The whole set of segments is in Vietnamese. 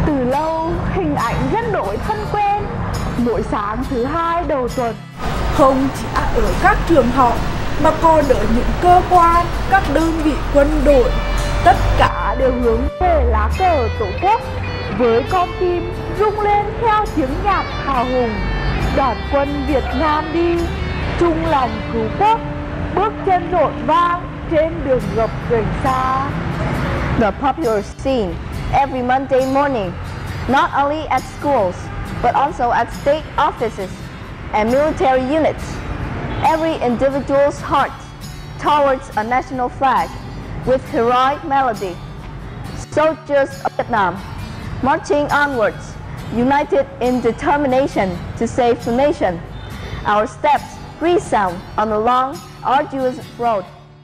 Từ lâu, hình ảnh rất đổi thân quen. Mỗi sáng thứ hai đầu tuần, không chỉ ở các trường học mà còn ở những cơ quan, các đơn vị quân đội, tất cả đều hướng về lá cờ Tổ quốc với con tim rung lên theo tiếng nhạc hào hùng. Đoàn quân Việt Nam đi, chung lòng cứu quốc, bước chân rộn vang trên đường gập ghềnh xa. The popular scene every Monday morning, not only at schools, but also at state offices and military units. Every individual's heart towards a national flag with heroic melody. Soldiers of Vietnam, marching onwards, united in determination to save the nation. Our steps resound on the long, arduous road.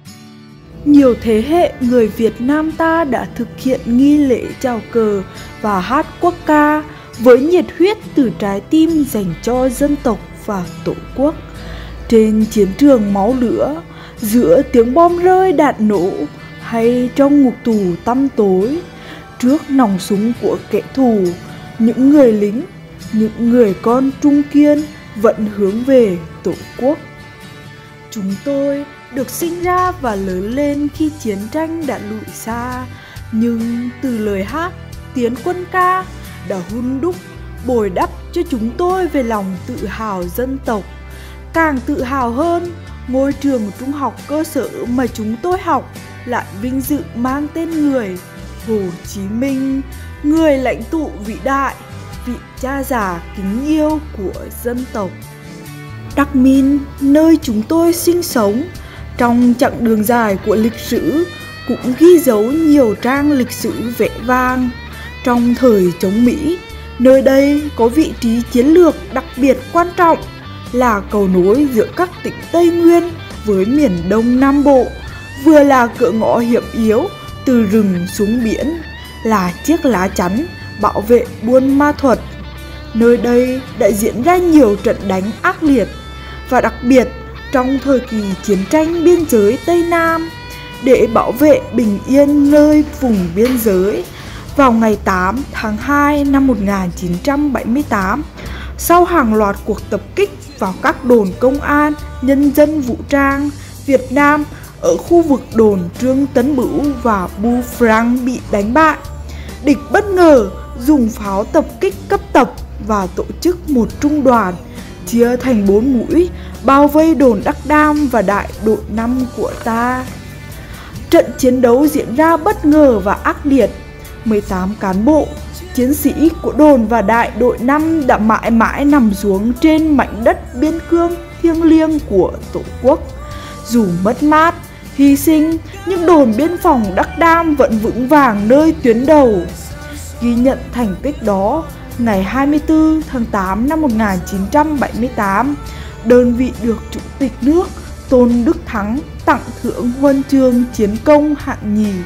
Nhiều thế hệ người Việt Nam ta đã thực hiện nghi lễ chào cờ và hát quốc ca với nhiệt huyết từ trái tim dành cho dân tộc và Tổ quốc. Trên chiến trường máu lửa, giữa tiếng bom rơi đạn nổ, hay trong ngục tù tăm tối, trước nòng súng của kẻ thù, những người lính, những người con trung kiên vẫn hướng về Tổ quốc. Chúng tôi được sinh ra và lớn lên khi chiến tranh đã lùi xa, nhưng từ lời hát, tiến quân ca đã hun đúc, bồi đắp cho chúng tôi về lòng tự hào dân tộc. Càng tự hào hơn, ngôi trường trung học cơ sở mà chúng tôi học lại vinh dự mang tên người Hồ Chí Minh, người lãnh tụ vĩ đại, vị cha già kính yêu của dân tộc. Đắc Min, nơi chúng tôi sinh sống, trong chặng đường dài của lịch sử cũng ghi dấu nhiều trang lịch sử vẻ vang. Trong thời chống Mỹ, nơi đây có vị trí chiến lược đặc biệt quan trọng, là cầu nối giữa các tỉnh Tây Nguyên với miền Đông Nam Bộ, vừa là cửa ngõ hiểm yếu từ rừng xuống biển, là chiếc lá chắn bảo vệ Buôn Ma Thuột. Nơi đây đã diễn ra nhiều trận đánh ác liệt, và đặc biệt trong thời kỳ chiến tranh biên giới Tây Nam, để bảo vệ bình yên nơi vùng biên giới. Vào ngày 8 tháng 2 năm 1978, sau hàng loạt cuộc tập kích vào các đồn công an, nhân dân vũ trang Việt Nam ở khu vực đồn Trương Tấn Bửu và Bu Frank bị đánh bại, địch bất ngờ dùng pháo tập kích cấp tập và tổ chức một trung đoàn chia thành 4 mũi bao vây đồn Đắc Đam và đại đội 5 của ta. Trận chiến đấu diễn ra bất ngờ và ác liệt. 18 cán bộ, chiến sĩ của đồn và đại đội 5 đã mãi mãi nằm xuống trên mảnh đất biên cương thiêng liêng của Tổ quốc. Dù mất mát, hy sinh, nhưng đồn biên phòng Đắc Đam vẫn vững vàng nơi tuyến đầu. Ghi nhận thành tích đó, ngày 24 tháng 8 năm 1978, đơn vị được Chủ tịch nước Tôn Đức Thắng tặng thưởng huân chương chiến công hạng nhì.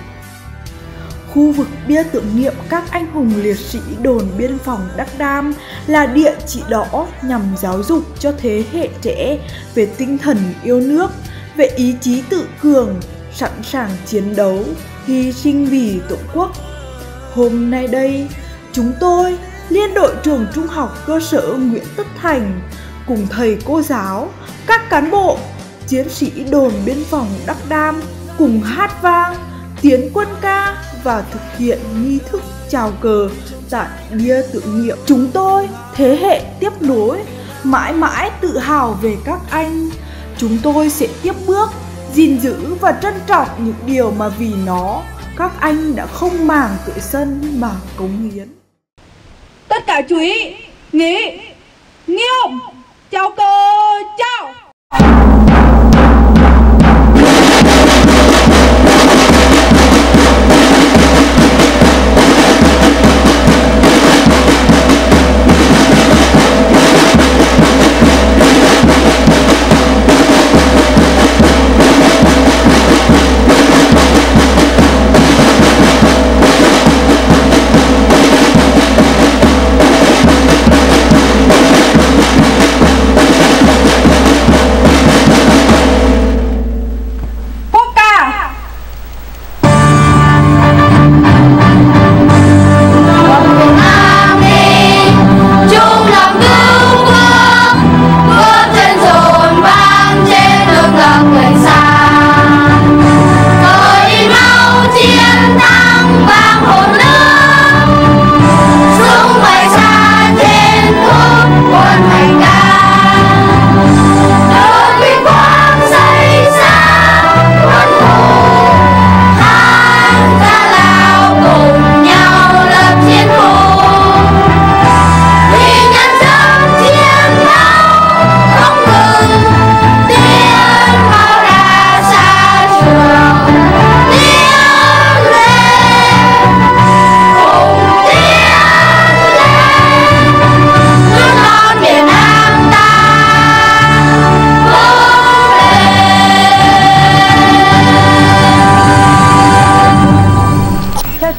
Khu vực bia tưởng niệm các anh hùng liệt sĩ đồn biên phòng Đắc Đam là địa chỉ đỏ nhằm giáo dục cho thế hệ trẻ về tinh thần yêu nước, về ý chí tự cường, sẵn sàng chiến đấu, hy sinh vì Tổ quốc. Hôm nay đây, chúng tôi, Liên đội trường Trung học cơ sở Nguyễn Tất Thành, cùng thầy cô giáo, các cán bộ, chiến sĩ đồn biên phòng Đắc Đam cùng hát vang, tiến quân ca và thực hiện nghi thức chào cờ tại bia tưởng niệm. Chúng tôi, thế hệ tiếp nối, mãi mãi tự hào về các anh. Chúng tôi sẽ tiếp bước, gìn giữ và trân trọng những điều mà vì nó, các anh đã không màng tuổi thân mà cống hiến. Tất cả chú ý, nghỉ, nghiêm, chào cờ, chào.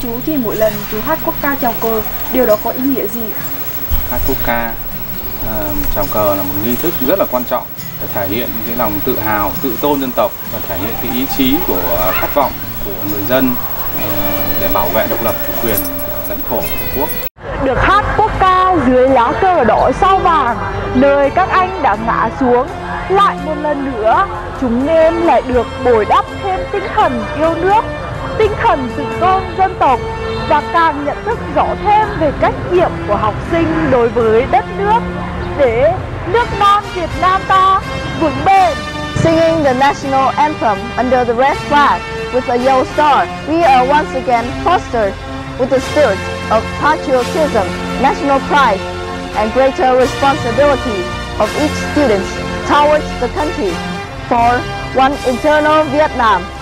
chú thì mỗi lần chú hát quốc ca chào cờ, điều đó có ý nghĩa gì? Hát quốc ca chào cờ là một nghi thức rất là quan trọng để thể hiện cái lòng tự hào, tự tôn dân tộc và thể hiện cái ý chí của khát vọng của người dân để bảo vệ độc lập chủ quyền lãnh thổ của Tổ quốc. Được hát quốc ca dưới lá cờ đỏ sao vàng, nơi các anh đã ngã xuống, lại một lần nữa chúng em lại được bồi đắp thêm tinh thần yêu nước, tinh thần tự tôn dân tộc và càng nhận thức rõ thêm về trách nhiệm của học sinh đối với đất nước để nước non Việt Nam ta vững bền. Singing the national anthem under the red flag with a yellow star, we are once again fostered with the spirit of patriotism, national pride, and greater responsibility of each student towards the country for one eternal Vietnam.